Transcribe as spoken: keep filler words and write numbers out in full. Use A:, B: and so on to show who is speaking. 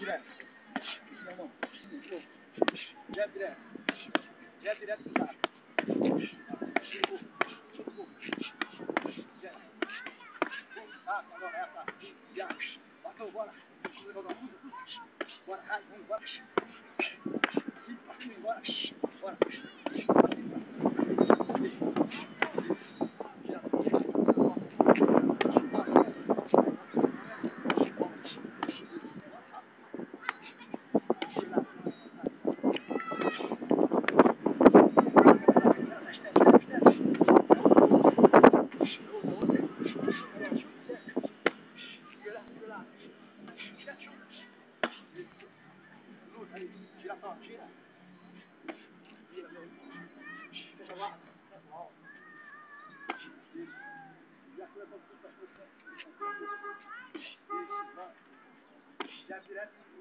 A: direto. Não, não. Direto, direto. Direto, direto, cruzado. Ah, agora essa. Já. Passou, bora. Bora, cai, vamos, bora. Bora. Bora. Aí, gira só, gira. Gira mesmo. Fecha lá. Isso. Já foi a conquista. Isso, vai. Já direto.